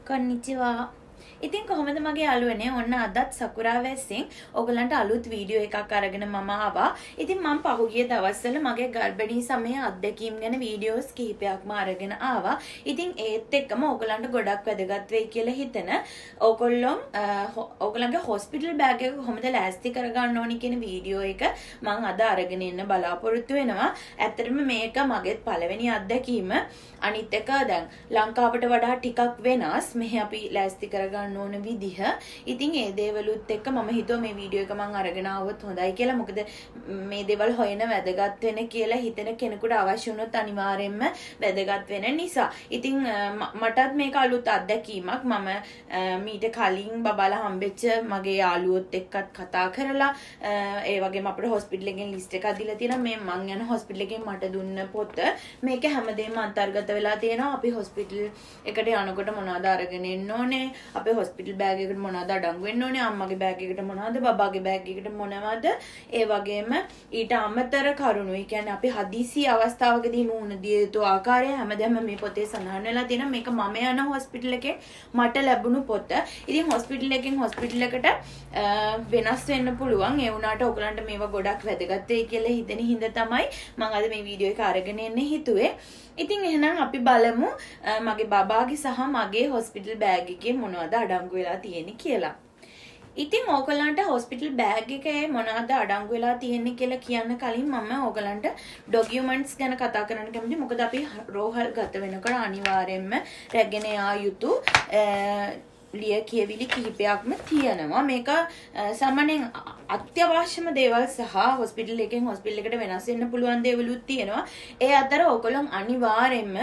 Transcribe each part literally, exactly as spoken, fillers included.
Konnichiwa. ඉතින් කොහොමද මගේ යාළුවනේ ඔන්න අදත් සකුරා වැස්සෙන් ඔයගලන්ට අලුත් වීඩියෝ එකක් අරගෙන මම ආවා. ඉතින් මම පහුගිය දවස්වල මගේ ගර්භණී සමයේ අත්දැකීම් ගැන වීඩියෝස් කිහිපයක්ම අරගෙන ආවා. ඉතින් ඒත් එක්කම ඔයගලන්ට ගොඩක් වැදගත් වෙයි කියලා හිතන ඔයගොල්ලෝ ඔයගලන්ගේ හොස්පිටල් බෑග් එක කොහොමද ලෑස්ති කරගන්න ඕනි කියන වීඩියෝ එක මම අද අරගෙන ඉන්න බලාපොරොත්තු වෙනවා. ඇත්තටම මේක මගේත් පළවෙනි අත්දැකීම. අනිත් එක දැන් ලංකාවට වඩා ටිකක් වෙනස්. මෙහි අපි ලෑස්ති කරගන්න ඕන විදිහ. ඉතින් ඒ දේවලුත් එක්ක මම හිතුවා මේ වීඩියෝ එක මම අරගෙන ආවොත් හොඳයි කියලා. මොකද මේ දේවල් හොයන වැදගත් වෙන කියලා හිතන කෙනෙකුට අවශ්‍ය වුණොත් අනිවාර්යයෙන්ම වැදගත් වෙන නිසා. ඉතින් මටත් මේක අලුත් අත්දැකීමක්. මම මීට කලින් බබාලා හම්බෙච්ච මගේ යාළුවොත් එක්කත් කතා කරලා ඒ වගේම අපේ හොස්පිටල් එකෙන් ලිස්ට් එකක් දීලා තියෙනවා. මේ මං යන හොස්පිටල් එකෙන් මට දුන්න පොත. මේක හැමදේම අන්තර්ගත වෙලා තියෙනවා. අපි හොස්පිටල් එකට යනකොට මොනවද අරගෙන එන්න ඕනේ? අපේ හොස්පිටල් බෑග් එකට මොනවද අඩංගු වෙන්න ඕනේ? අම්මගේ බෑග් එකට මොනවද? බබාගේ බෑග් එකට මොනවද? ඒ වගේම ඊට අමතර කරුණු. ඒ කියන්නේ අපි හදිසි අවස්ථාවකදී මුහුණ දිය යුතු ආකාරය හැමදේම මේ පොතේ සඳහන් වෙලා තියෙනවා. මේක මම යන හොස්පිටල් එකේ මට ලැබුණු පොත. ඉතින් හොස්පිටල් එකෙන් හොස්පිටල් එකට වෙනස් වෙන්න පුළුවන්. ඒ වුණාට ඔයගලන්ට මේවා ගොඩක් වැදගත් වෙයි කියලා හිතෙන හින්දා තමයි මම අද මේ වීඩියෝ එක අරගෙන එන්න හිතුවේ. ඉතින් එහෙනම් අපි බලමු මගේ බබාගේ සහ මගේ හොස්පිටල් බෑග් එකේ මොනවද අඩංගු වෙලා තියෙන්නේ කියලා. ඉතින් ඕගලන්ට හොස්පිටල් බෑග් එකේ මොනවද අඩංගු වෙලා තියෙන්නේ කියලා කියන්න කලින් මම ඕගලන්ට ඩොකියුමන්ට්ස් ගැන කතා කරන්න කැමතියි. මොකද අපි රෝහල් ගත වෙනකොට අනිවාර්යයෙන්ම රැගෙන යා යුතු ලිය කියවිලි කිහිපයක්ම තියෙනවා. මේක සාමාන්‍යයෙන් අත්‍යවශ්‍යම දේවල් සහ හොස්පිටල් එකෙන් හොස්පිටල් එකට වෙනස් වෙන්න පුළුවන් දේවලුත් තියෙනවා. ඒ අතර ඔයගොල්ලෝ අනිවාර්යයෙන්ම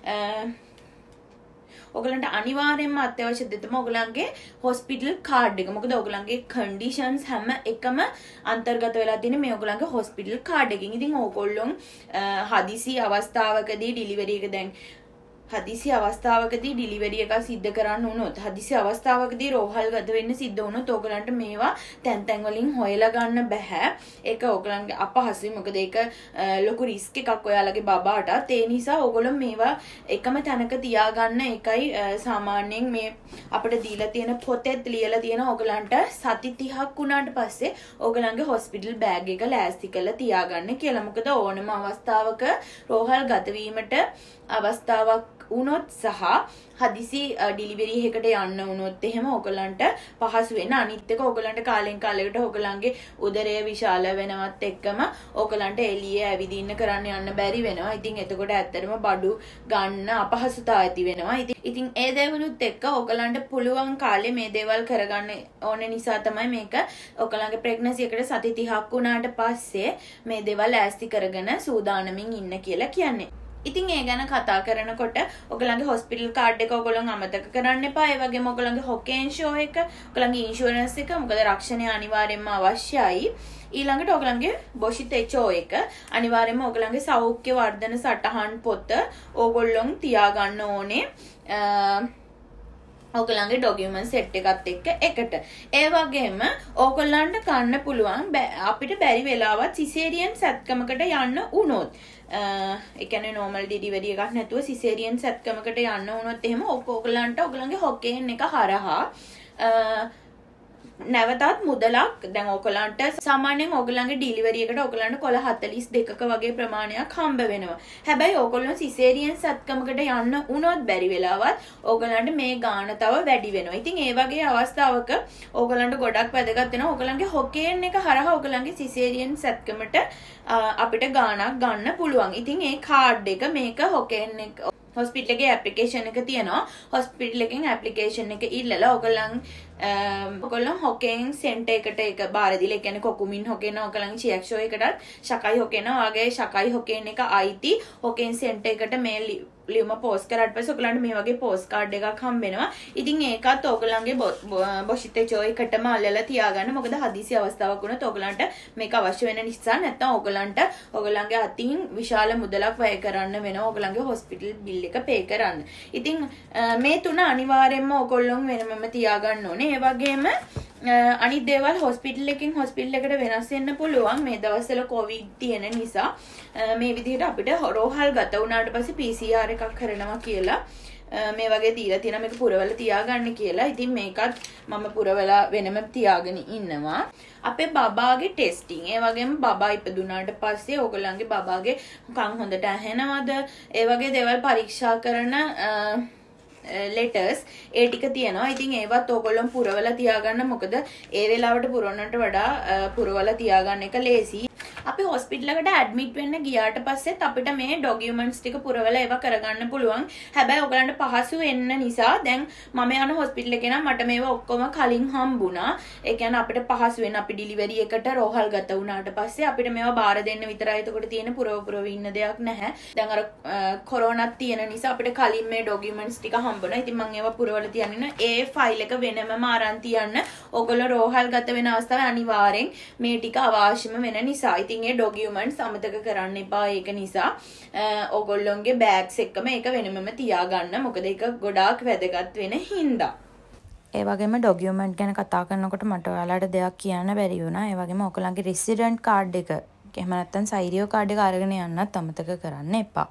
ඔයගලන්ට අනිවාර්යයෙන්ම අත්‍යවශ්‍ය දේ තමයි ඔයගලන්ගේ හොස්පිටල් කාඩ් එක. මොකද ඔයගලන්ගේ කන්ඩිෂන්ස් හැම එකම අන්තර්ගත වෙලා තියෙන මේ ඔයගලන්ගේ හොස්පිටල් කාඩ් එකකින්. ඉතින් ඔයගොල්ලෝ හදිසි අවස්ථාවකදී ඩිලිවරි එක දැන් හදිසි අවස්ථාවකදී ඩිලිවරි එක සිද්ධ කරන්න වුණොත්, හදිසි අවස්ථාවකදී රෝහල් ගත වෙන්න සිද්ධ වුණොත් ඔයගලන්ට මේවා තැන් තැන් වලින් හොයලා ගන්න බෑ. ඒක ඔයගලන්ගේ අපහසුයි. මොකද ඒක ලොකු රිස්ක් එකක් ඔයාලගේ බබාටත්. ඒ නිසා ඔයගොල්ලෝ මේවා එකම තැනක තියාගන්න එකයි සාමාන්‍යයෙන් මේ අපිට දීලා තියෙන පොතේත් ලියලා තියෙන ඔයගලන්ට සති තිහක් වුණාට පස්සේ ඔයගලන්ගේ හොස්පිටල් බෑග් එක ලෑස්ති කරලා තියාගන්න කියලා. මොකද ඕනම අවස්ථාවක රෝහල් ගත වීමට අවස්ථාවක් උනොත් සහ හදිසි ඩිලිවරි එකකට යන්න වුණොත් එහෙම ඔයගලන්ට පහසු වෙන. අනිත් එක ඔයගලන්ට කාලෙන් කාලයකට ඔයගලන්ගේ උදරය විශාල වෙනවත් එක්කම ඔයගලන්ට එළියේ ඇවිදින්න කරන්න යන්න බැරි වෙනවා. ඉතින් එතකොට ඇත්තටම බඩු ගන්න අපහසුතාව ඇති වෙනවා. ඉතින් ඉතින් ඒ දේවලුත් එක්ක ඔයගලන්ට පුළුවන් කාලේ මේ දේවල් කරගන්න ඕන නිසා තමයි මේක ඔයගලන්ගේ ප්‍රෙග්නන්සි එකට සති තිහක් වුණාට පස්සේ මේ දේවල් ඈස්ති කරගෙන සූදානමින් ඉන්න කියලා කියන්නේ. ඉතින් ඒ ගැන කතා කරනකොට ඔයගලන්ගේ හොස්පිටල් කාඩ් එක ඔයගලන් අමතක කරන්න එපා. ඒ වගේම ඔයගලන්ගේ හොකෙන්ෂෝ එක, ඔයගලන්ගේ ඉන්ෂුරන්ස් එක, මොකද රක්ෂණය අනිවාර්යයෙන්ම අවශ්‍යයි. ඊළඟට ඔයගලන්ගේ බොෂිතෙචෝ එක අනිවාර්යයෙන්ම ඔයගලන්ගේ සෞඛ්‍ය වර්ධන සටහන් පොත ඔයගොල්ලොන් තියාගන්න ඕනේ. ඔයගලන්ගේ ඩොකියුමන්ට් සෙට් එකත් එක්ක එකට. ඒ වගේම ඔයගලන්ට ගන්න පුළුවන් අපිට බැරි වෙලාවත් සිසේරියන් සැත්කමකට යන්න වුණොත්, ඒ කියන්නේ normal delivery එකක් නැතුව සිසේරියන් සැත්කමකට යන්න වුණොත් එහෙම ඔයගලන්ට ඔයගලන්ගේ හොකේන් එක හරහා නැවතත් මුදලක් දැන් ඔයගලන්ට සාමාන්‍යයෙන් ඔයගලන්ගේ ඩිලිවරි එකට ඔයගලන්ට කොළ හතළිස් දෙකක වගේ ප්‍රමාණයක් හම්බ වෙනවා. හැබැයි ඔයගොල්ලෝ සිසේරියන් සත්කමකට යන්න උනොත් බැරි වෙලාවත් ඔයගලන්ට මේ ගාණ තව වැඩි වෙනවා. ඉතින් ඒ වගේ අවස්ථාවක ඔයගලන්ට ගොඩක් වැදගත් වෙනවා ඔයගලන්ගේ හොකේන් එක හරහා ඔයගලන්ගේ සිසේරියන් සත්කමට අපිට ගාණක් ගන්න පුළුවන්. ඉතින් ඒ කාඩ් එක මේක හොකේන් එක හොස්පිටල් එකේ ඇප්ලිකේෂන් එක තියෙනවා. හොස්පිටල් එකෙන් ඇප්ලිකේෂන් එක ඉල්ලලා ඔයගලන් ඔයගොල්ලෝ හොකෙන් සෙන්ටර් එකට ඒක බාර දීලා, ඒ කියන්නේ කොකුමින් හොකේන ඔයගලන්ගේ චියක්ෂෝ එකටත් ශකයි හොකේන වගේ ශකයි හොකේන එක අයිති හොකෙන් සෙන්ටර් එකට මේ ලියුම පෝස්ට් කරාට පස්සේ ඔයගලන්ට මේ වගේ පෝස්ට් කාඩ් එකක් හම්බ වෙනවා. ඉතින් ඒකත් ඔයගලන්ගේ බොෂිතෙචෝ එකටම අල්ලලා තියාගන්න. මොකද හදිසි අවස්ථාවක් වුණොත් ඔයගලන්ට මේක අවශ්‍ය වෙන නිසා. නැත්නම් ඔයගලන්ට ඔයගලන්ගේ අතින් විශාල මුදලක් වැය කරන්න වෙනවා ඔයගලන්ගේ හොස්පිටල් බිල් එක පේ කරන්න. ඉතින් මේ තුන අනිවාර්යයෙන්ම ඔයගොල්ලෝ වෙනමම තියාගන්න ඕනේ. ඒ වගේම අනිත් දේවල් හොස්පිටල් එකකින් හොස්පිටල් එකට වෙනස් වෙන්න පුළුවන්. මේ දවස්වල කොවිඩ් තියෙන නිසා මේ විදිහට අපිට රෝහල් ගත වුණාට පස්සේ පී සී ආර් එකක් කරනවා කියලා මේ වගේ දීලා තියෙනවා මේක පුරවල තියාගන්න කියලා. ඉතින් මේකත් මම පුරවලා වෙනම තියාගෙන ඉන්නවා. අපේ බබාගේ ටෙස්ටිං ඒ වගේම බබා ඉපදුනාට පස්සේ ඕගොල්ලන්ගේ බබාගේ කන් හොඳට ඇහෙනවද ඒ වගේ දේවල් පරීක්ෂා කරන letters ඒ ටික තියෙනවා. ඉතින් ඒවත් ඕගොල්ලෝ පුරවලා තියාගන්න. මොකද ඒ වෙලාවට පුරවන්නට වඩා පුරවලා තියාගන්න එක ලේසි. අපි හොස්පිටල් එකට ඇඩ්මිට් වෙන්න ගියාට පස්සෙත් අපිට මේ ඩොකියුමන්ට්ස් ටික පුරවලා ඒවා කරගන්න පුළුවන්. හැබැයි ඔයගලන්ට පහසු වෙන්න නිසා දැන් මම යන හොස්පිටල් එකේ නම් මට මේවා ඔක්කොම කලින් හම්බුණා. ඒ කියන්නේ අපිට පහසු වෙන අපි ඩිලිවරි එකට රෝහල් ගත වුණාට පස්සේ අපිට මේවා බාර දෙන්න විතරයි. එතකොට තියෙන පුරව පුරව ඉන්න දෙයක් නැහැ. දැන් අර කොරෝනාත් තියෙන නිසා අපිට කලින් මේ ඩොකියුමන්ට්ස් ටික හම්බුණා. ඉතින් මම ඒවා පුරවලා තියන්න ඒ ෆයිල් එක වෙනමම අරන් තියන්න. ඔයගොල්ලෝ රෝහල් ගත වෙන අවස්ථාවේ අනිවාර්යෙන් මේ ටික අවශ්‍යම වෙන නිසා. ඉතින් ඒ ඩොකියුමන්ට්ස් අමතක කරන්න එපා. ඒක නිසා ඔයගොල්ලොන්ගේ බෑග්ස් එක්කම ඒක වෙනමම තියාගන්න. මොකද ඒක ගොඩාක් වැදගත් වෙන හින්දා. ඒ වගේම ඩොකියුමන්ට් ගැන කතා කරනකොට මට ඔයාලට දෙයක් කියන්න බැරි වුණා. ඒ වගේම ඔයගලන්ගේ රෙසිඩන්ට් කාඩ් එක එහෙම නැත්නම් සයිරියෝ කාඩ් එක අරගෙන යන්නත් අමතක කරන්න එපා.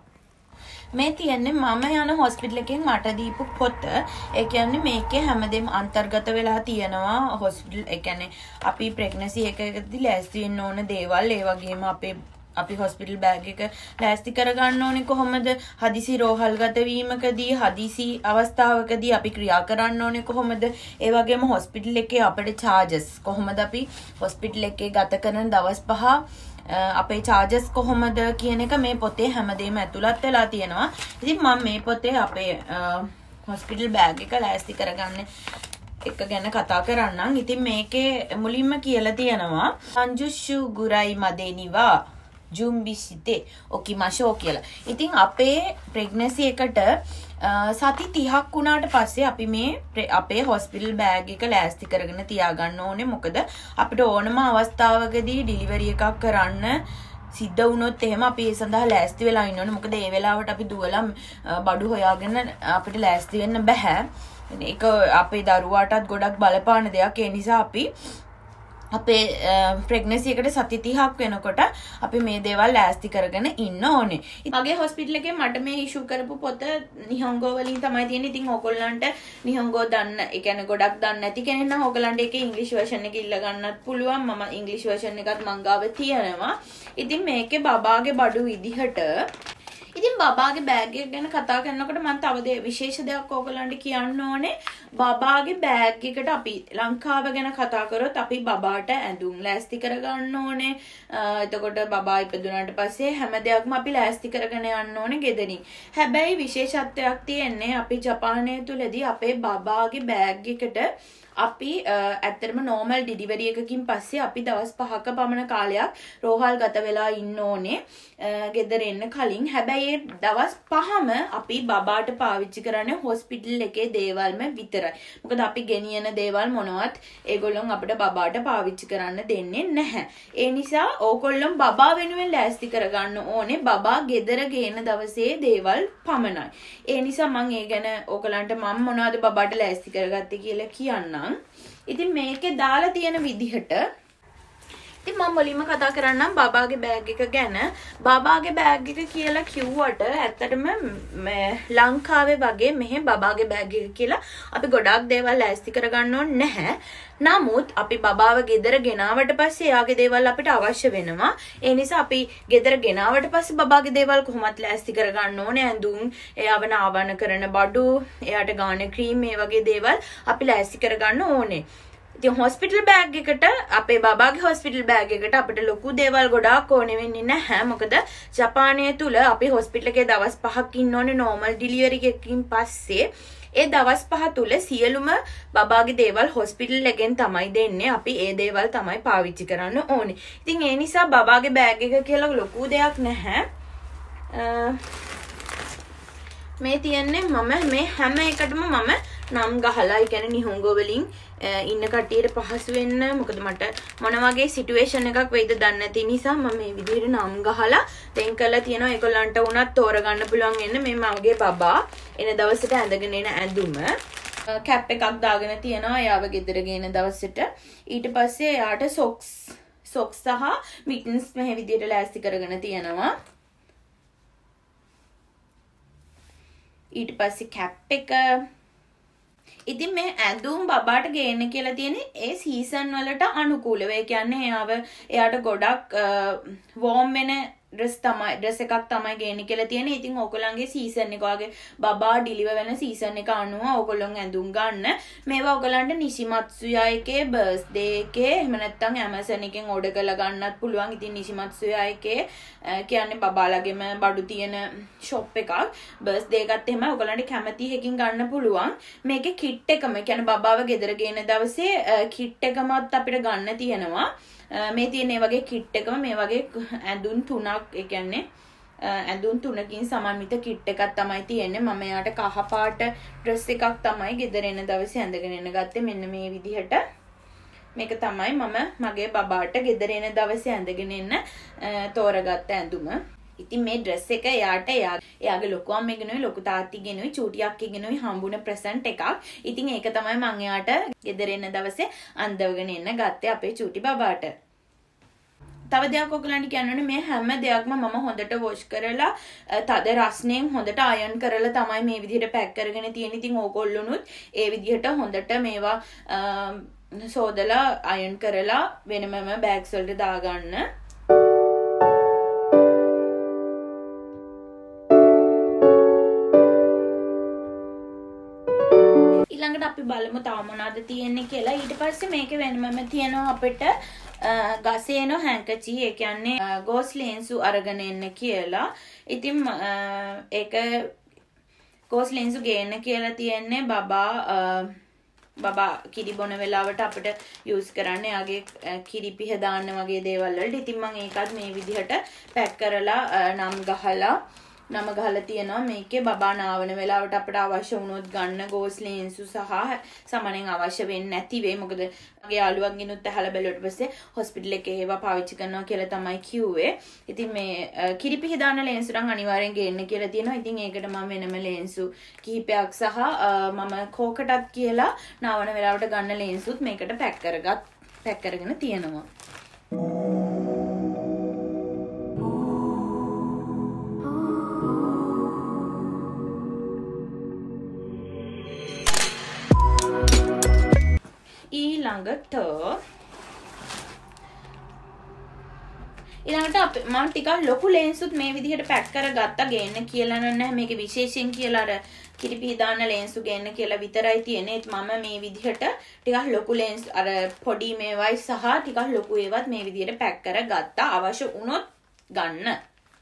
මේ තියන්නේ මම යන හොස්පිටල් එකෙන් මට දීපු පොත. ඒ කියන්නේ මේකේ හැමදේම අන්තර්ගත වෙලා තියෙනවා. හොස්පිටල් ඒ කියන්නේ අපි ප්‍රෙග්නන්සි එකකදී ලෑස්ති වෙන්න ඕන දේවල් ඒ වගේම අපේ අපි හොස්පිටල් බෑග් එක ලෑස්ති කරගන්න ඕනේ කොහොමද? හදිසි රෝහල්ගත වීමකදී හදිසි අවස්ථාවකදී අපි ක්‍රියා කරන්න ඕනේ කොහොමද? ඒ වගේම හොස්පිටල් එකේ අපේ charges කොහොමද අපි හොස්පිටල් එකේ ගත කරන දවස් පහ අපේ charges කොහොමද කියන එක මේ පොතේ හැමදේම ඇතුළත් වෙලා තියෙනවා. ඉතින් මම මේ පොතේ අපේ හොස්පිටල් බෑග් එක ලෑස්ති කරගන්න එක ගැන කතා කරන්නම්. ඉතින් මේකේ මුලින්ම කියලා තියෙනවා සංජුෂු ගුරයි මදේනිවා ජුම්බිසිතේ ඔකිමෂෝ කියලා. ඉතින් අපේ ප්‍රෙග්නන්සි එකට සති තිහක් වුණාට පස්සේ අපි මේ අපේ හොස්පිටල් බෑග් එක ලෑස්ති කරගෙන තියාගන්න ඕනේ. මොකද අපිට ඕනම අවස්ථාවකදී ඩිලිවරි එකක් කරන්න සිද්ධ වුණොත් එහෙම අපි ඒ සඳහා ලෑස්ති වෙලා ඉන්න ඕනේ. මොකද ඒ වෙලාවට අපි දුවලා බඩු හොයාගෙන අපිට ලෑස්ති වෙන්න බෑ. ඒක අපේ දරුවාටත් ගොඩක් බලපාන දෙයක්. ඒ නිසා අපි අපේ ප්‍රෙග්නන්සි එකට සති තිහක් වෙනකොට අපි මේ දේවල් ලෑස්ති කරගෙන ඉන්න ඕනේ. මගේ හොස්පිටල් එකේ මට මේ ඉෂු කරපු පොත නිහංගෝ වලින් තමයි තියෙන්නේ. ඉතින් ඕගොල්ලන්ට නිහංගෝ දන්න, ඒ කියන්නේ ගොඩක් දන්නේ නැති කෙනෙක් නම් ඕගොල්ලන්ට ඒකේ ඉංග්‍රීසි වර්ෂන් එක ඉල්ල ගන්නත් පුළුවන්. මම ඉංග්‍රීසි වර්ෂන් එකත් මං ගාව තියෙනවා. ඉතින් මේකේ බබාගේ බඩු විදිහට ඉතින් බබාගේ බෑග් එක ගැන කතා කරනකොට මම තව දෙයක් විශේෂ දෙයක් ඕගොල්ලන්ට කියන්න ඕනේ. බබාගේ බෑග් එකට අපි ලංකාව ගැන කතා කරොත් අපි බබාට ඇඳුම් ලෑස්ති කරගන්න ඕනේ. එතකොට බබා ඉපදුනාට පස්සේ හැම දෙයක්ම අපි ලෑස්ති කරගෙන යන්න ඕනේ ගෙදරින්. හැබැයි විශේෂත්වයක් තියෙන්නේ අපි ජපානය තුලදී අපේ බබාගේ බෑග් එකට අපි ඇත්තටම normal delivery එකකින් පස්සේ අපි දවස් පහක පමණ කාලයක් රෝහල් ගත වෙලා ඉන්න ඕනේ ගෙදර එන්න කලින්. හැබැයි ඒ දවස් පහම අපි බබාට පාවිච්චි කරන්නේ හොස්පිටල් එකේ දේවල්ම විතරයි. මොකද අපි ගෙනියන දේවල් මොනවත් ඒගොල්ලොන් අපිට බබාට පාවිච්චි කරන්න දෙන්නේ නැහැ. ඒ නිසා ඕගොල්ලොන් බබා වෙනුවෙන් ලෑස්ති කරගන්න ඕනේ බබා ගෙදර ගේන දවසේ දේවල් පමණයි. ඒ නිසා මම ඒ ගැන ඕගලන්ට මම මොනවද බබාට ලෑස්ති කරගත්තේ කියලා කියන්නම්. ඉතින් මේකේ දාලා තියෙන විදිහට ඉතින් මම මුලින්ම කතා කරන්නම් බබාගේ බෑග් එක ගැන. බබාගේ බෑග් එක කියලා කිව්වට ඇත්තටම ලංකාවේ වගේ මෙහෙ බබාගේ බෑග් එක කියලා අපි ගොඩාක් දේවල් ලෑස්ති කරගන්න ඕනේ නැහැ. නමුත් අපි බබාව ගෙදර ගෙනාවට පස්සේ එයාගේ දේවල් අපිට අවශ්‍ය වෙනවා. ඒ නිසා අපි ගෙදර ගෙනාවට පස්සේ බබාගේ දේවල් කොහොමත් ලෑස්ති කරගන්න ඕනේ. ඇඳුම්, එයාව නාවන කරන බඩු, එයාට ගාන ක්‍රීම් මේ වගේ දේවල් අපි ලෑස්ති කරගන්න ඕනේ. ඉතින් හොස්පිටල් බෑග් එකට අපේ බබාගේ හොස්පිටල් බෑග් එකට අපිට ලොකු දේවල් ගොඩාක් ඕනේ වෙන්නේ නැහැ. මොකද ජපානය තුල අපි හොස්පිටල් එකේ දවස් පහක් ඉන්න ඕනේ normal delivery එකකින් පස්සේ. ඒ දවස් පහ තුල සියලුම බබාගේ දේවල් හොස්පිටල් එකෙන් තමයි දෙන්නේ. අපි ඒ දේවල් තමයි පාවිච්චි කරන්න ඕනේ. ඉතින් ඒ නිසා බබාගේ බෑග් එක කියලා ලොකු දෙයක් නැහැ. මේ තියන්නේ මම මේ හැම එකටම මම නම් ගහලා, ඒ කියන්නේ නිහොංගෝ වලින් ඉන්න කට්ටියට පහසු වෙන්න. මොකද මට මොන වගේ සිටුේෂන් එකක් වෙයිද දන්නේ නැති නිසා මම මේ විදිහට නම් ගහලා දෙන් කරලා තියෙනවා. ඒගොල්ලන්ට උනත් තෝරගන්න පුළුවන් වෙන්න මේ මගේ බබා එන දවසට ඇඳගෙන එන ඇඳුම. කැප් එකක් දාගෙන තියෙනවා එයාව ගෙදර ගේන දවසට. ඊට පස්සේ එයාට සොක්ස් සොක්ස් සහ මිටන්ස් මේ විදිහට ලෑස්ති කරගෙන තියෙනවා. ඊට පස්සේ කැප් එක. ඉතින් මේ ඇඳුම් බබාට ගේන්න කියලා තියෙන්නේ ඒ සීසන් වලට අනුකූලව. ඒ කියන්නේ එයාව එයාට ගොඩක් වෝම් වෙන ඩ්‍රෙස් තමයි ඩ්‍රෙස් එකක් තමයි ගේන්න කියලා තියෙන්නේ. ඉතින් ඕගොල්ලන්ගේ සීසන් එක වගේ බබා ඩිලිවර් වෙන සීසන් එක අනුව ඕගොල්ලන් ඇඳුම් ගන්න. මේවා ඕගොල්ලන්ට නිසිමත්සුයා එකේ බර්ත්ඩේ එකේ එහෙම නැත්නම් Amazon එකෙන් ඕඩර් කරලා ගන්නත් පුළුවන්. ඉතින් නිසිමත්සුයා එකේ කියන්නේ බබාලගෙම බඩු තියෙන ෂොප් එකක්. බර්ත්ඩේ එකත් එහෙම ඕගොල්ලන්ට කැමති එකකින් ගන්න පුළුවන්. මේකේ කිට් එකම කියන්නේ බබාව ගෙදර ගේන දවසේ කිට් එකමත් අපිට ගන්න තියෙනවා. මේ තියෙන මේ වගේ කිට් එකම මේ වගේ ඇඳුම් තුනක් ඒ කියන්නේ ඇඳුම් තුනකින් සමන්විත කිට් එකක් තමයි තියෙන්නේ. මම එයාට කහ පාට ඩ්‍රෙස් එකක් තමයි ගෙදර එන දවසේ ඇඳගෙන එන්න ගත්තේ. මෙන්න මේ විදිහට. මේක තමයි මම මගේ බබාට ගෙදර එන දවසේ ඇඳගෙන එන්න තෝරගත්ත ඇඳුම. ඉතින් මේ ඩ්‍රෙස් එක එයාට එයාගේ ලොකු අම්මගෙනුයි ලොකු තාත්තිගෙනුයි චූටි අක්කගෙනුයි හම්බුන ප්‍රසන්ට් එකක්. ඉතින් ඒක තමයි මම එයාට ගෙදර එන දවසේ අඳවගෙන එන්න ගත්තේ අපේ චූටි බබාට. තව දෙයක් ඔයගලන්ට කියන්න ඕනේ මේ හැම දෙයක්ම මම හොඳට වොෂ් කරලා තද රස්නෙන් හොඳට අයන් කරලා තමයි මේ විදිහට පැක් කරගෙන තියෙන්නේ. ඉතින් ඕගොල්ලොනුත් ඒ විදිහට හොඳට මේවා සෝදලා අයන් කරලා වෙනමම බෑග්ස් වලට දාගන්න. ඊළඟට අපි බලමු තව මොනවද තියෙන්නේ කියලා. ඊට පස්සේ මේකේ වෙනමම තියෙනවා අපිට ගසේනෝ හැන්කචි ඒ කියන්නේ ගෝස් ලේන්සු අරගෙන එන්න කියලා. ඉතින් ඒක ගෝස් ලේන්සු ගේන්න කියලා තියෙන්නේ බබා බබා කිරි බොන වෙලාවට අපිට යූස් කරන්න යාගේ කිරි පිහ දාන්න වගේ දේවල් වලට. ඉතින් මම ඒකත් මේ විදිහට පැක් කරලා නම් ගහලා නම ගහලා තියෙනවා. මේකේ බබා නාවන වෙලාවට අපිට අවශ්‍ය වුණොත් ගන්න ගෝස් ලේන්සු සහ සමනෙන් අවශ්‍ය වෙන්නේ නැති වෙයි. මොකද මගේ යාළුවන්ගෙනුත් අහලා බැලුවට පස්සේ හොස්පිටල් එකේ ඒවා පාවිච්චි කරනවා කියලා තමයි කිව්වේ. ඉතින් මේ කිරිපිහි දාන ලේන්සු නම් අනිවාර්යෙන් ගේන්න කියලා තියෙනවා. ඉතින් ඒකට මම වෙනම ලේන්සු කිහිපයක් සහ මම කෝකටත් කියලා නාවන වෙලාවට ගන්න ලේන්සුත් මේකට පැක් කරගත් පැක් කරගෙන තියෙනවා. ඊළඟට ඊළඟට අපි මම ටිකක් ලොකු ලේන්සුත් මේ විදිහට පැක් කරගත්තා. ගේන්න කියලා නැහැ. මේකේ විශේෂයෙන් කියලා අර කිරිපිහි දාන ලේන්සු ගේන්න කියලා විතරයි තියෙන්නේ. මම මේ විදිහට ටිකක් ලොකු ලේන්ස් අර පොඩි මේවයි සහ ටිකක් ලොකු ඒවත් මේ විදිහට පැක් කරගත්තා. අවශ්‍ය වුණොත් ගන්න.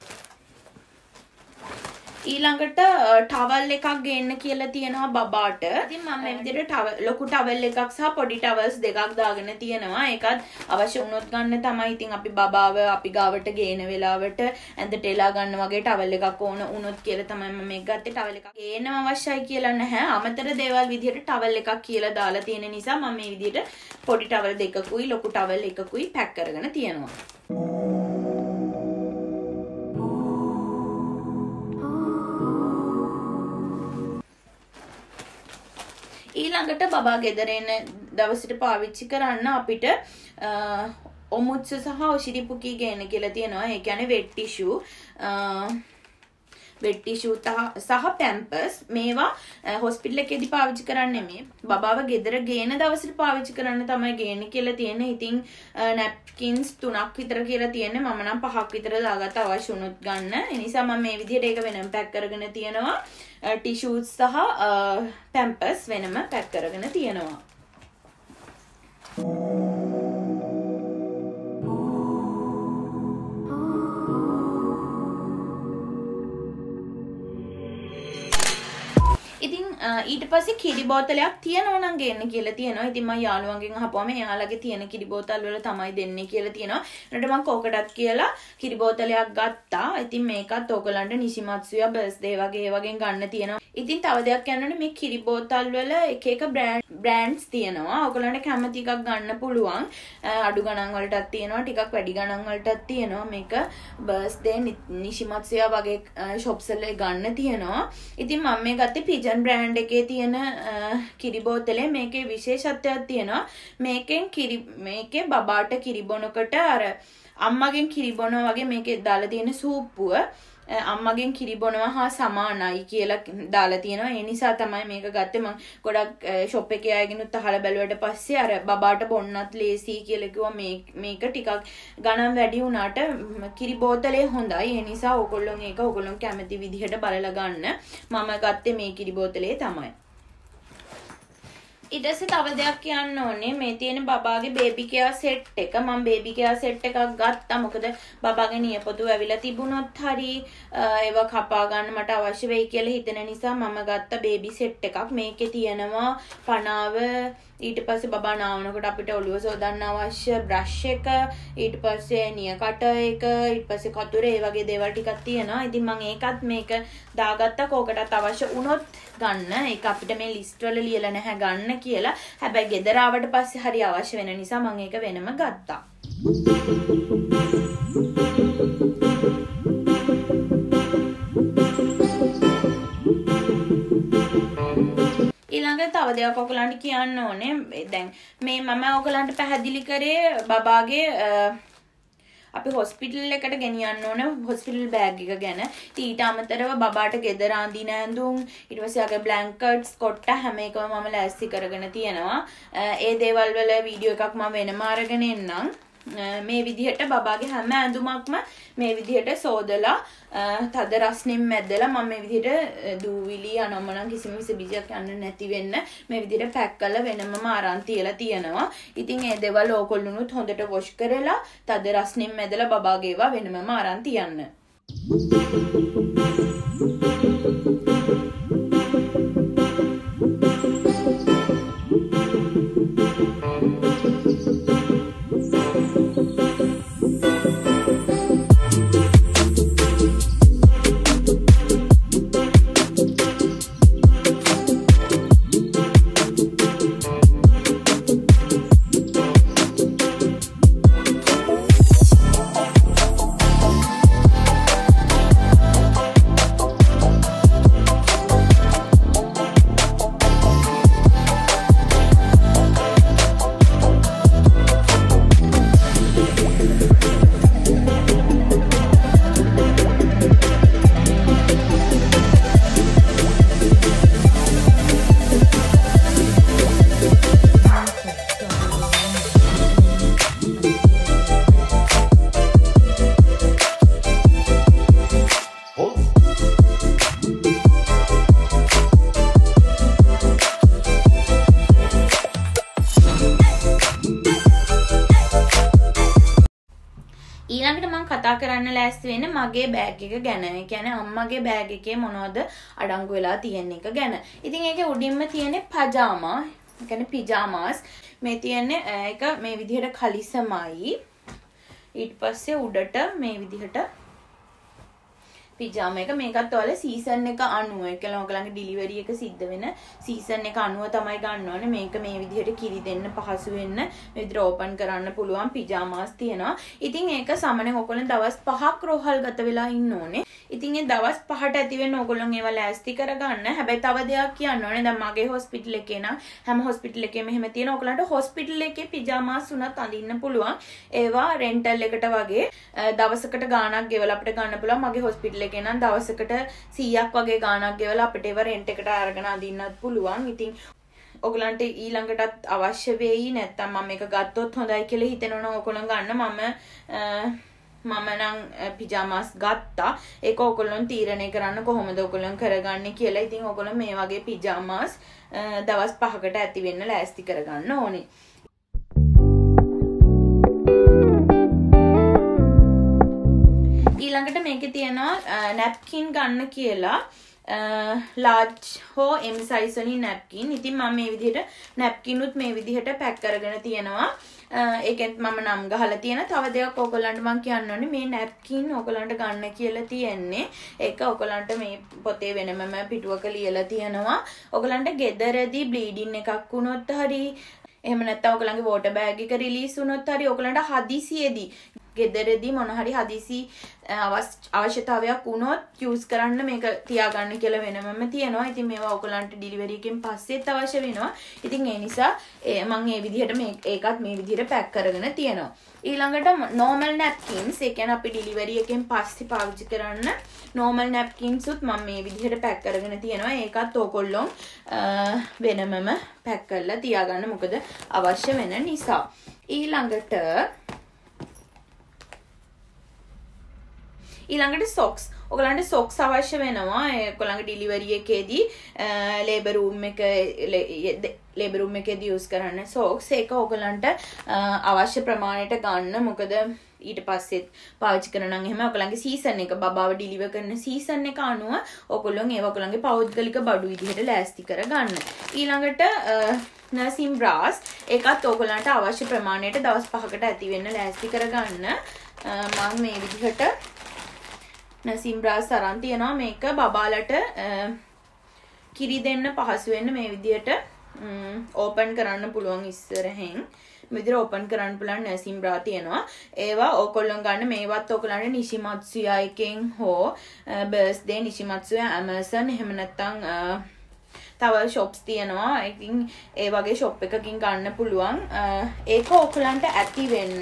ඊළඟට ටවල් එකක් ගේන්න කියලා තියෙනවා බබාට. ඉතින් මම මේ විදිහට ලොකු ටවල් එකක් සහ පොඩි ටවල්ස් දෙකක් දාගෙන තියෙනවා. ඒකත් අවශ්‍ය වුණොත් ගන්න තමයි. ඉතින් අපි බබාව අපි ගාවට ගේන වෙලාවට ඇඳට එලා ගන්න වගේ ටවල් එකක් ඕන වුණොත් කියලා තමයි මම මේක ගත්තේ. ටවල් එකක් ගේනම අවශ්‍යයි කියලා නැහැ. අමතර දේවල් විදිහට ටවල් එකක් කියලා දාලා තියෙන නිසා මම මේ විදිහට පොඩි ටවල් දෙකකුයි ලොකු ටවල් එකකුයි පැක් කරගෙන තියෙනවා. ඊළඟට බබා ගෙදර එන දවසට පාවිච්චි කරන්න අපිට ඔමුත්ස සහ ඔෂිරිපුකි ගේන්න කියලා තියෙනවා. ඒ කියන්නේ වෙට් ටිෂු වෙට් ටිෂු සහ පැම්පර්ස් මේවා හොස්පිටල් එකේදී පාවිච්චි කරන්නේ මේ බබාව ගෙදර ගේන දවසට පාවිච්චි කරන්න තමයි ගේන්න කියලා තියෙන්නේ. ඉතින් නැප්කින්ස් තුනක් විතර කියලා තියෙන්නේ. මම නම් පහක් විතර දාගත්ත අවශ්‍ය වුණොත් ගන්න. ඒ නිසා මම මේ විදිහට ඒක වෙනම පැක් කරගෙන තියෙනවා. ටිෂූස් සහ පැම්පර්ස් වෙනම පැක් කරගෙන තියෙනවා. ඉතින් ඊට පස්සේ කිරි බෝතලයක් තියනවා නම් ගේන්න කියලා තියෙනවා. ඉතින් මම යාළුවන්ගෙන් අහපුවම එයාලගේ තියෙන කිරි බෝතල් වල තමයි දෙන්නේ කියලා තියෙනවා. ඊට මම කෝකටත් කියලා කිරි බෝතලයක් ගත්තා. ඉතින් මේකත් ඕගලන්ට නිසිමත්සුයා බර්ත්ඩේ වගේ ඒ වගේ ගන්න තියෙනවා. ඉතින් තව දෙයක් කියන්නනේ මේ කිරි බෝතල් වල එක එක බ්‍රෑන්ඩ්ස් තියෙනවා. ඕගලන්ට කැමති එකක් ගන්න පුළුවන්. අඩු ගණන් වලටත් තියෙනවා, ටිකක් වැඩි ගණන් වලටත් තියෙනවා. මේක බර්ත්ඩේ නිසිමත්සුයා වගේ shops වල ගන්න තියෙනවා. ඉතින් මම මේ ගත්තේ පිජන් බ්‍රෑන්ඩ් එකේ තියෙන කිරි බෝතලේ. මේකේ විශේෂත්වයක් තියෙනවා. මේකෙන් කිරි මේකේ බබාට කිරි බොනකොට අර අම්මගෙන් කිරි බොනවා වගේ මේකේ දාලා තියෙන සූප්පුව අම්මගෙන් කිරි බොනවා හා සමානයි කියලා දාලා තියෙනවා. ඒ නිසා තමයි මේක ගත්තේ. මම ගොඩක් ෂොප් එකේ ආයෙනුත් අහලා බැලුවට පස්සේ අර බබාට බොන්නත් ලේසි කියලා කිව්වා. මේ මේක ටිකක් ගණන් වැඩි වුණාට කිරි බෝතලේ හොඳයි. ඒ නිසා ඕගොල්ලෝ මේක ඕගොල්ලෝ කැමති විදිහට බලලා ගන්න. මම ගත්තේ මේ කිරි බෝතලේ තමයි. ඊට පස්සේ තව දෙයක් කියන්න ඕනේ. මේ තියෙන බබාගේ බේබි කෙයා සෙට් එක. මම බේබි කෙයා සෙට් එකක් ගත්තා. මොකද බබාගේ නියපොතු ඇවිල්ලා තිබුණොත් හරි ඒවා කපා ගන්න මට අවශ්‍ය වෙයි කියලා හිතෙන නිසා මම ගත්තා බේබි සෙට් එකක්. මේකේ තියෙනවා පනාව, ඊට පස්සේ බබා නාවනකොට අපිට ඔළුව සෝදන්න අවශ්‍ය බ්‍රෂ් එක, ඊට පස්සේ නියකට එක, ඊට පස්සේ කතුර, ඒ වගේ දේවල් ටිකක් තියෙනවා. ඉතින් මම ඒකත් මේක දාගත්තා කෝකටත් අවශ්‍ය වුණොත් ගන්න. ඒක අපිට මේ ලිස්ට් වල ලියලා නැහැ ගන්න කියලා. හැබැයි ගෙදර ආවට පස්සේ හරි අවශ්‍ය වෙන නිසා මම ඒක වෙනම ගත්තා. ඊළඟට තව දෙයක් ඔයගලන්ට කියන්න ඕනේ. දැන් මේ මම ඔයගලන්ට පැහැදිලි කරේ බබාගේ අපි හොස්පිටල් එකට ගෙනියන්න ඕන හොස්පිටල් බෑග් එක ගැන. ඊට අමතරව බබාට ගෙදර අඳින ඇඳුම්, ඊට පස්සේ ආගේ බ්ලැන්කට්ස්, කොට්ට හැම එකම මම ලෑස්ති කරගෙන තියෙනවා. ඒ දේවල් වල වීඩියෝ එකක් මම වෙනම අරගෙන එන්නම්. මේ විදිහට බබාගේ හැම ඇඳුමක්ම මේ විදිහට සෝදලා තද රස්නෙන් මැදලා මම මේ විදිහට දූවිලි අනම්මනම් කිසිම විස බීජයක් යන්න නැති වෙන්න මේ විදිහට පැක් කරලා වෙනමම අරන් තියලා තියෙනවා. ඉතින් ඒ දේවල් ඕකොල්ලුනුත් හොඳට වොෂ් කරලා තද රස්නෙන් මැදලා බබාගේ ඒවා වෙනමම අරන් තියන්න. ඊළඟට මම කතා කරන්න ලෑස්ති වෙන්නේ මගේ බෑග් එක ගැන. ඒ කියන්නේ අම්මගේ බෑග් එකේ මොනවද අඩංගු වෙලා තියෙන එක ගැන. ඉතින් ඒකේ උඩින්ම තියෙන්නේ පජාමා, ඒ කියන්නේ පිජාමාස්. මේ තියෙන්නේ ඒක මේ විදිහට කලිසමයි. ඊට පස්සේ උඩට මේ විදිහට පිජාමා එක. මේකත් ඔයාලා සීසන් එක අනුව, ඒ කියන්නේ ඔයගලගේ ඩිලිවරි එක සිද්ධ වෙන සීසන් එක අනුව තමයි ගන්න ඕනේ. මේක මේ විදිහට කිරි දෙන්න පහසු වෙන්න මේ විදිහට ඕපන් කරන්න පුළුවන් පිජාමාස් තියෙනවා. ඉතින් ඒක සාමාන්‍යයෙන් ඔයගොල්ලෝ දවස් පහක් රෝහල් ගත වෙලා ඉන්න ඕනේ. ඉතින් ඒ දවස් පහට ඇති වෙන්න ඔයගොල්ලෝ ඒවා ලෑස්ති කරගන්න. හැබැයි තව දෙයක් කියන්න ඕනේ. දැන් මගේ හොස්පිටල් එකේ නම් හැම හොස්පිටල් එකේම එහෙම තියෙන ඔයගලන්ට හොස්පිටල් එකේ පිජාමාස් උනත් අඳින්න පුළුවන්. ඒවා රෙන්ටල් එකට වගේ දවසකට ගාණක් ගෙවලා අපිට ගන්න පුළුවන්. මගේ හොස්පිටල් එකේ නම් දවසකට සීයක් වගේ ගාණක් ගෙවලා අපිට ඒවා රෙන්ට් එකට අරගෙන අඳින්නත් පුළුවන්. ඉතින් ඔයගලන්ට ඊළඟටත් අවශ්‍ය වෙයි නැත්නම් මම මේක ගත්තොත් හොඳයි කියලා හිතෙනවා නම් ඔයගොල්ලෝ ගන්න. මම මම නම් පිජාමාස් ගත්තා. ඒක ඔයගොල්ලෝ තීරණය කරන්න කොහොමද ඔයගොල්ලෝ කරගන්නේ කියලා. ඉතින් ඔයගොල්ලෝ මේ වගේ පිජාමාස් දවස් පහකට ඇති වෙන්න ලෑස්ති කරගන්න ඕනේ. ඊළඟට මේකේ තියෙනවා නැප්කින් ගන්න කියලා. large හෝ M size වලින් නැප්කින්. ඉතින් මම මේ විදිහට නැප්කින් උත් මේ විදිහට පැක් කරගෙන තියෙනවා. ඒකෙත් මම නම් ගහලා තියෙන. තව දෙයක් ඔයගොල්ලන්ට මම කියන්න ඕනේ මේ නැප්කින් ඔයගොල්ලන්ට ගන්න කියලා තියෙන්නේ. ඒක ඔයගොල්ලන්ට මේ පොතේ වෙනමම පිටුවක ලියලා තියෙනවා. ඔයගොල්ලන්ට ගෙදරදී බ්ලීඩින් එකක් වුණොත් හරි එහෙම නැත්නම් ඔයගොල්ලන්ගේ වෝටර් බෑග් එක රිලීස් වුණොත් හරි ඔයගොල්ලන්ට හදිසියෙදී ගෙදරදී මොන හරි හදිසි අවශ්‍යතාවයක් වුණොත් යූස් කරන්න මේක තියාගන්න කියලා වෙනමම තියෙනවා. ඉතින් මේවා ඔයගලන්ට ඩිලිවරි එකෙන් පස්සෙත් අවශ්‍ය වෙනවා. ඉතින් ඒ නිසා මම මේ විදිහට මේ ඒකත් මේ විදිහට පැක් කරගෙන තියෙනවා. ඊළඟට normal napkins ඒ කියන්නේ අපි ඩිලිවරි එකෙන් පස්සේ පාවිච්චි කරන්න normal napkins උත් මම මේ විදිහට පැක් කරගෙන තියෙනවා. ඒකත් ඕගොල්ලෝ වෙනමම පැක් කරලා තියාගන්න මොකද අවශ්‍ය වෙන නිසා. ඊළඟට ඊළඟට socks. ඔයගලන්ට socks අවශ්‍ය වෙනවා. ඔයගලන්ගේ ඩිලිවරි එකේදී ලේබර් රූම් එක ලේබර් රූම් එකේදී යූස් කරන්න socks ඒක ඔයගලන්ට අවශ්‍ය ප්‍රමාණයට ගන්න. මොකද ඊට පස්සෙත් පාවිච්චි කරන නම් එහෙම ඔයගලන්ගේ සීසන් එක බබාව ඩිලිවර් කරන සීසන් එක අනුව ඔයගොල්ලෝ ඒව ඔයගලන්ගේ පෞද්ගලික බඩු විදිහට ලෑස්ති කරගන්න. ඊළඟට nursing bras ඒකත් ඔයගලන්ට අවශ්‍ය ප්‍රමාණයට දවස් පහකට ඇති වෙන්න ලෑස්ති කරගන්න. මම මේ විදිහට nursing bras අරන් තියනවා. මේක බබාලට කිරි දෙන්න පහසු වෙන්න මේ විදිහට ඕපන් කරන්න පුළුවන් ඉස්සරහෙන්. මේ විදිහට ඕපන් කරන්න පුළුවන් nursing bra තියෙනවා. ඒවා ඔයගොල්ලෝ ගන්න මේවත් ඔයගලන්ට නිෂිමත්සුයා එකෙන් හෝ බර්ත්ඩේ නිෂිමත්සුයා Amazon එහෙම නැත්නම් තව shops තියෙනවා. ඉතින් ඒ වගේ shop එකකින් ගන්න පුළුවන්. ඒක ඔයගලන්ට ඇති වෙන්න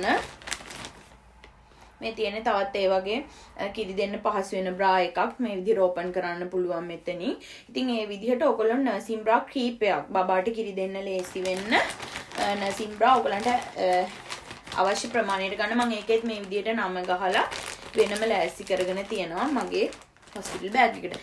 මේ තියෙන තවත් ඒ වගේ කිරි දෙන්න පහසු වෙන බ්‍රා එකක් මේ විදිහට ඕපන් කරන්න පුළුවන් මෙතනින්. ඉතින් ඒ විදිහට ඔයගොල්ලෝ nursing bra කීපයක් බබාට කිරි දෙන්න ලේසි වෙන්න nursing bra ඔයගලන්ට අවශ්‍ය ප්‍රමාණයට ගන්න. මම ඒකෙත් මේ විදිහට නම ගහලා වෙනම ලෑස්ති කරගෙන තියෙනවා මගේ hospital bag එකට.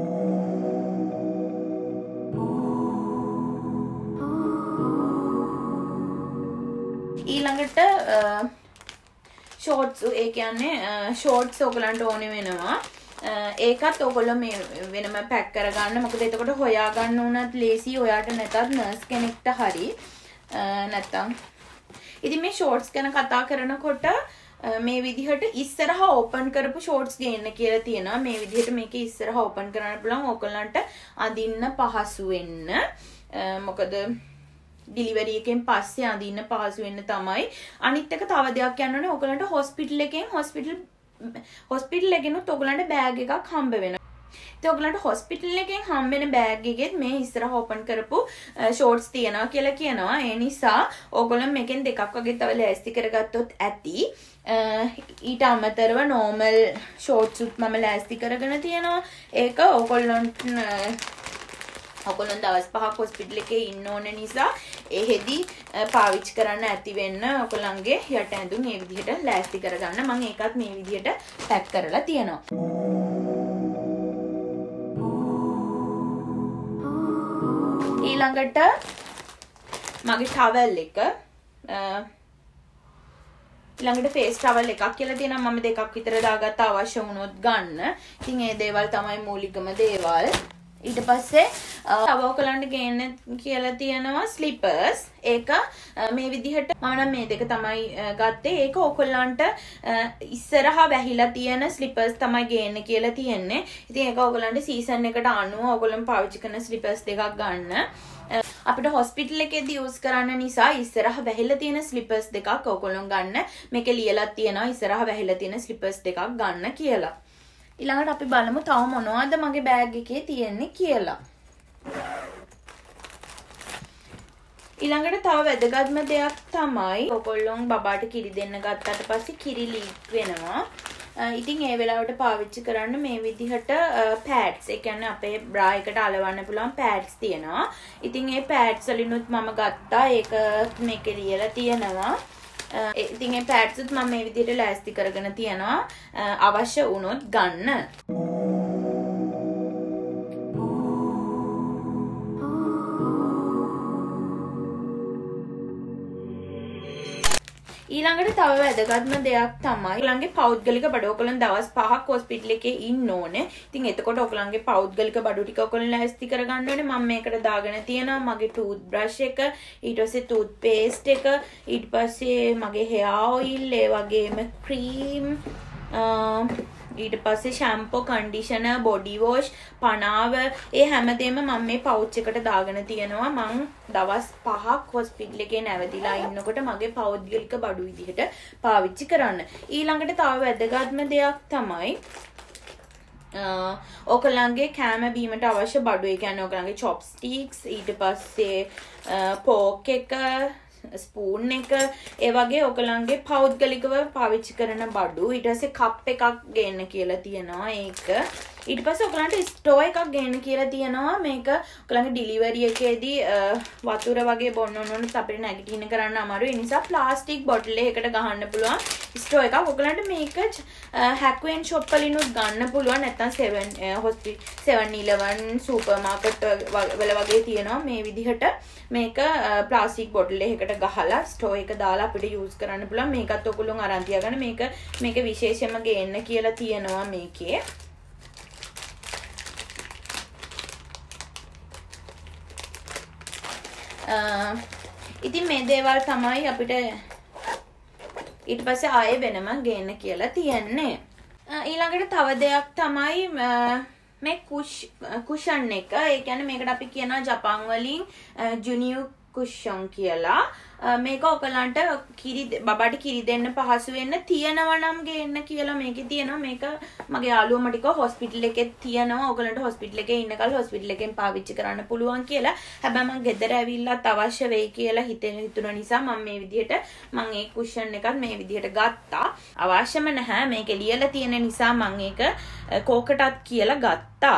ඊළඟට shorts ඒ කියන්නේ shorts ඔයගලන්ට ඕනේ වෙනවා. ඒකත් ඔයගොල්ලෝ මේ වෙනම පැක් කරගන්න. මොකද එතකොට හොයා ගන්න උනත් ලේසි. ඔයාට නැතත් නර්ස් කෙනෙක්ට හරි නැත්තම් ඉතින් මේ shorts ගැන කතා කරනකොට මේ විදිහට ඉස්සරහා ඕපන් කරපු shorts ගේන්න කියලා තියෙනවා. මේ විදිහට මේක ඉස්සරහා ඕපන් කරන්න පුළුවන් ඔයගලන්ට අඳින්න පහසු වෙන්න. මොකද ඩිලිවරි එකෙන් පස්සේ අඳින්න පහසු වෙන්න තමයි. අනිත් එක තව දෙයක් කියන්න ඕනේ ඔයගලන්ට හොස්පිටල් එකෙන් හොස්පිටල් හොස්පිටල් එකෙන් උත් ඔයගලන්ට බෑග් එකක් හම්බ වෙනවා. ඉතින් ඔයගලන්ට හොස්පිටල් එකෙන් හම්බ වෙන බෑග් එකෙත් මේ ඉස්සරහ ඕපන් කරපු ෂෝට්ස් තියනවා කියලා කියනවා. ඒ නිසා ඔයගොල්ලෝ මේකෙන් දෙකක් වගේ තව ලෑස්ති කරගත්තොත් ඇති. ඊට අමතරව normal ෂෝට්ස් උත් මම ලෑස්ති කරගෙන තියෙනවා. ඒක ඔයගොල්ලන්ට ඔයගොල්ලන් දවස් පහක් හොස්පිටල් එකේ ඉන්න ඕන නිසා එහෙදි පාවිච්චි කරන්න ඇති වෙන්න ඔයගොල්ලන්ගේ යට ඇඳුම් මේ විදිහට ලෑස්ති කරගන්න. මම ඒකත් මේ විදිහට පැක් කරලා තියෙනවා. ඊළඟට මගේ ටවල් එක ඊළඟට ෆේස් ටවල් එකක් කියලා තියෙනවා. මම දෙකක් විතර දාගත්ත අවශ්‍ය වුණොත් ගන්න. ඉතින් මේ දේවල් තමයි මූලිකම දේවල්. ඊට පස්සේ තව ඔයගලන්ට ගේන්න කියලා තියෙනවා ස්ලිපර්ස්. ඒක මේ විදිහට මම නම් මේ දෙක තමයි ගත්තේ. ඒක ඔයගලන්ට ඉස්සරහා වැහිලා තියෙන ස්ලිපර්ස් තමයි ගේන්න කියලා තියෙන්නේ. ඉතින් ඒක ඔයගලන්ට සීසන් එකට අනුව ඔයගලන් පාවිච්චි කරන ස්ලිපර්ස් දෙකක් ගන්න. අපිට හොස්පිටල් එකේදී යූස් කරන්න නිසා ඉස්සරහා වැහිලා තියෙන ස්ලිපර්ස් දෙකක් ඔයගලන් ගන්න. මේකේ ලියලා තියෙනවා ඉස්සරහා වැහිලා තියෙන ස්ලිපර්ස් දෙකක් ගන්න කියලා. ඊළඟට අපි බලමු තව මොනවද මගේ බෑග් එකේ තියෙන්නේ කියලා. ඊළඟට තව වැදගත්ම දෙයක් තමයි ඔයගොල්ලෝ බබාට කිරි දෙන්න ගත්තට පස්සේ කිරි ලීක් වෙනවා. ඉතින් ඒ වෙලාවට පාවිච්චි කරන්න මේ විදිහට pads. ඒ කියන්නේ අපේ bra එකට අලවන්න පුළුවන් pads තියෙනවා. ඉතින් මේ pads වලිනුත් මම ගත්තා. ඒක මේකේ ලියලා තියෙනවා. ඉතින් මේ pads උත් මම මේ විදිහට ලෑස්ති කරගෙන තියනවා. අවශ්‍ය වුණොත් ගන්න. ඊළඟට තව වැදගත්ම දෙයක් තමයි ඔයගලන්ගේ පෞද්ගලික බඩු. ඔයගලන් දවස් පහක් හොස්පිටල් එකේ ඉන්න ඕනේ. ඉතින් එතකොට ඔයගලන්ගේ පෞද්ගලික බඩු ටික ඔයගලන් ලෑස්ති කරගන්න ඕනේ. මම මේකට දාගෙන තියෙනවා මගේ ටූත් බ්‍රෂ් එක, ඊට පස්සේ ටූත් පේස්ට් එක, ඊට පස්සේ මගේ හෙයාර් ඔයිල්, ඒ වගේම ක්‍රීම්, ඊට පස්සේ ෂැම්පෝ කන්ඩිෂනර් බොඩි වොෂ් පනාව ඒ හැමදේම මම මේ පවුච් එකට දාගෙන තියෙනවා මම දවස් පහක් හොස්පිටල් එකේ නැවතිලා ඉන්නකොට මගේ පෞද්ගලික බඩු විදිහට පාවිච්චි කරන්න. ඊළඟට තව වැදගත්ම දෙයක් තමයි ඔකලන්ගේ කෑම බීමට අවශ්‍ය බඩු. ඒ කියන්නේ ඔකලන්ගේ චොප්ස්ටික්ස් ඊට පස්සේ පෝක් එක ස්පූන් එක ඒ වගේ ඔකලන්ගේ පෞද්ගලිකව පාවිච්චි කරන බඩු. ඊට පස්සේ කප් එකක් ගේන්න කියලා තියෙනවා ඒක. ඊට පස්සේ ඔකලන්ට ස්ටෝ එකක් ගේන්න කියලා තියෙනවා. මේක ඔකලන්ගේ ඩිලිවරි එකේදී වතුර වගේ බොන්න ඕනොත් අපිට නැගිටින්න කරන්න අමාරුයි. ඒ නිසා ප්ලාස්ටික් බොටල් එකකට ගහන්න පුළුවන් ස්ටෝ එකක්. ඔකලන්ට මේක හැක්වෙන් ෂොප් වලිනුත් ගන්න පුළුවන්. නැත්නම් seven hospital seven eleven super market වල වගේ තියෙනවා මේ විදිහට මේක ප්ලාස්ටික් බොටල් එකකට ගහලා ස්ටෝ එක දාලා අපිට යූස් කරන්න පුළුවන්. මේකත් ඔයගොල්ලෝ අරන් තියාගන්න. මේක මේක විශේෂයෙන්ම ගේන්න කියලා තියෙනවා මේකේ. ඉතින් මේ දේවල් තමයි අපිට ඊට පස්සේ ආයේ වෙනම ගේන්න කියලා තියෙන්නේ. ඊළඟට තව දෙයක් තමයි මේ කුෂ් කුෂන් එක. ඒ කියන්නේ මේකට අපි කියනවා ජපාන් වලින් ජුනියු කුෂන් කියලා. මේක ඔයගලන්ට කිරි බබාට කිරි දෙන්න පහසු වෙන්න තියනවා නම් ගේන්න කියලා මේකේ තියෙනවා. මේක මගේ යාළුවා මට කිව්වා හොස්පිටල් එකේ තියෙනවා. ඔයගලන්ට හොස්පිටල් එකේ ඉන්න කල් හොස්පිටල් එකෙන් පාවිච්චි කරන්න පුළුවන් කියලා. හැබැයි මම ගෙදර ඇවිල්ලත් අවශ්‍ය වෙයි කියලා හිතෙන හිතුන නිසා මම මේ විදිහට මම මේ කුෂන් එකත් මේ විදිහට ගත්තා. අවශ්‍යම නැහැ මේකේ ලියලා තියෙන නිසා මම ඒක කෝකටත් කියලා ගත්තා.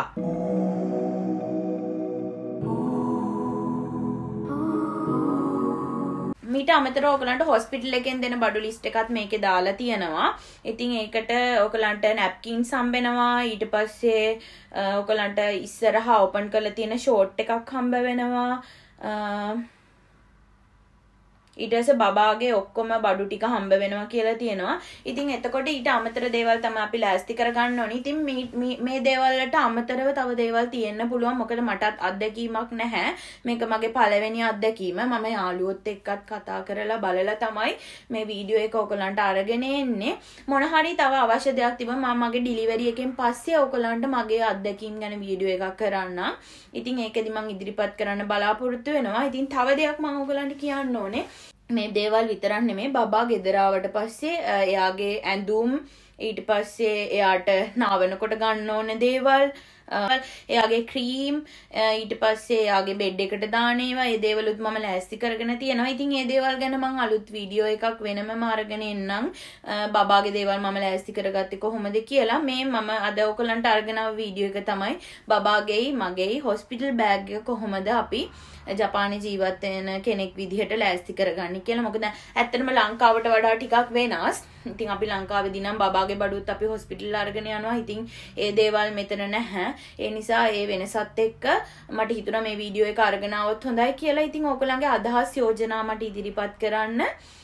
මීට අමතරව ඔයගලන්ට හොස්පිටල් එකෙන් දෙන බඩු ලිස්ට් එකත් මේකේ දාලා තියෙනවා. ඉතින් ඒකට ඔයගලන්ට නැප්කින්ස් හම්බෙනවා. ඊට පස්සේ ඔයගලන්ට ඉස්සරහා ඕපන් කරලා තියෙන ෂෝට් එකක් හම්බ වෙනවා. ඊට පස්සේ බබාගේ ඔක්කොම බඩු ටික හම්බ වෙනවා කියලා තියෙනවා. ඉතින් එතකොට ඊට අමතර දේවල් තමයි අපි ලෑස්ති කරගන්න ඕනේ. ඉතින් මේ මේ දේවල් වලට අමතරව තව දේවල් තියෙන්න පුළුවන්. මොකද මටත් අත්දැකීමක් නැහැ. මේක මගේ පළවෙනි අත්දැකීම. මම යාළුවොත් එක්කත් කතා කරලා බලලා තමයි මේ වීඩියෝ එක ඔයගලන්ට අරගෙන එන්නේ. මොන හරි තව අවශ්‍ය දෙයක් තිබුණා මම මගේ ඩිලිවරි එකෙන් පස්සේ ඔයගලන්ට මගේ අත්දැකීම් ගැන වීඩියෝ එකක් කරන්න. ඉතින් ඒකෙදි මම ඉදිරිපත් කරන්න බලාපොරොත්තු වෙනවා. ඉතින් තව දෙයක් මම ඔයගලන්ට කියන්න ඕනේ. මේ දේවල් විතරක් නෙමෙයි බබා ගෙදර ආවට පස්සේ එයාගේ ඇඳුම් ඊට පස්සේ එයාට නාවනකොට ගන්න ඕන දේවල් එයාගේ ක්‍රීම් ඊට පස්සේ එයාගේ බෙඩ් එකට දාන ඒවා ඒ දේවලුත් මම ලෑස්ති කරගෙන තියෙනවා. ඉතින් මේ දේවල් ගැන මම අලුත් වීඩියෝ එකක් වෙනමම අරගෙන එන්නම්. බබාගේ දේවල් මම ලෑස්ති කරගත්තේ කොහොමද කියලා. මේ මම අද ඔයගලන්ට අරගෙන ආව වීඩියෝ එක තමයි බබාගේයි මගේයි හොස්පිටල් බෑග් එක කොහොමද අපි ජපානයේ ජීවත් වෙන කෙනෙක් විදිහට ලෑස්ති කරගන්නේ කියලා. මොකද ඇත්තටම ලංකාවට වඩා ටිකක් වෙනස්. ඉතින් අපි ලංකාවේදී නම් බබාගේ බඩුත් අපි හොස්පිටල් අරගෙන යනවා. ඉතින් ඒ දේවල් මෙතන නැහැ. ඒ නිසා ඒ වෙනසත් එක්ක මට හිතුණා මේ වීඩියෝ එක අරගෙන આવොත් හොඳයි කියලා. ඉතින් ඕගොල්ලන්ගේ අදහස් යෝජනා මට ඉදිරිපත් කරන්න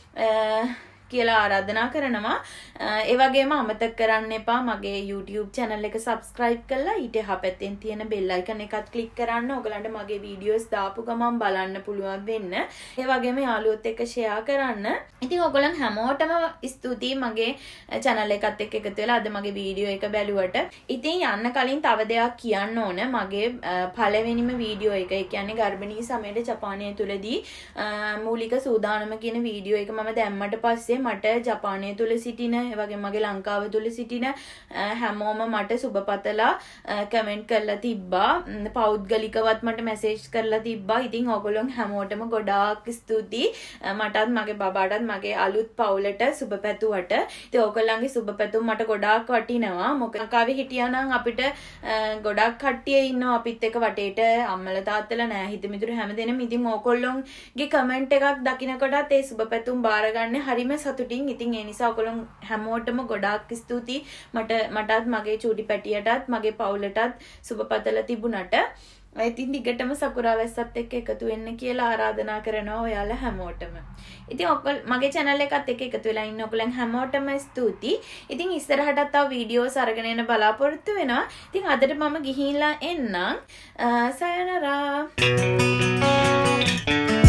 කියලා ආරාධනා කරනවා. ඒ වගේම අමතක කරන්න එපා මගේ YouTube channel එක subscribe කරලා ඊට එහා පැත්තෙන් තියෙන bell icon එකත් click කරන්න. ඔයගලන්ට මගේ videos දාපු ගමන් බලන්න පුළුවන් වෙන්න. ඒ වගේම යාළුවොත් එක්ක share කරන්න. ඉතින් ඔයගලන් හැමෝටම ස්තුතියි මගේ channel එකත් එක්ක එකතු වෙලා අද මගේ video එක බැලුවට. ඉතින් යන්න කලින් තව දෙයක් කියන්න ඕන. මගේ පළවෙනිම video එක, ඒ කියන්නේ ගර්භණී සමයට ජපානයේ තුලදී මූලික සූදානම කියන video එක මම දැම්මට පස්සේ මට ජපානයේ තුල සිටින ඒ වගේම මගේ ලංකාව තුල සිටින හැමෝම මට සුබපතලා කමෙන්ට් කරලා තිබ්බා. පෞද්ගලිකවත් මට මැසේජ් කරලා තිබ්බා. ඉතින් ඔයගොල්ලෝ හැමෝටම ගොඩාක් ස්තුතියි. මටත් මගේ බබාටත් මගේ අලුත් පවුලට සුබපැතුවට. ඉතින් ඔයගොල්ලන්ගේ සුබපැතුම් මට ගොඩාක් වටිනවා. මොකද ලංකාවේ හිටියා නම් අපිට ගොඩාක් කට්ටිය ඉන්නවා අපිත් එක්ක වටේට. අම්මලා තාත්තලා නෑ හිතමිතුරු හැමදෙනෙම. ඉතින් ඔයගොල්ලෝගේ කමෙන්ට් එකක් දකින්නකොටත් ඒ සුබපැතුම් බාරගන්න හරිම සතුටින්. ඉතින් ඒ නිසා ඔයගොල්ලෝ හැමෝටම ගොඩාක් ස්තුතියි. මට මටත් මගේ චූටි පැටියටත් මගේ පවුලටත් සුබපතලා තිබුණට. ඉතින් දිගටම සකුරා වැස්සත් එක්ක එකතු වෙන්න කියලා ආරාධනා කරනවා ඔයාලා හැමෝටම. ඉතින් ඔයගොල්ලෝ මගේ channel එකත් එක්ක එකතු වෙලා ඉන්න ඔයගොල්ලන් හැමෝටම ස්තුතියි. ඉතින් ඉස්සරහටත් තව වීඩියෝස් අරගෙන එන්න බලාපොරොත්තු වෙනවා. ඉතින් අදට මම ගිහිල්ලා එන්නම්. සයනරා.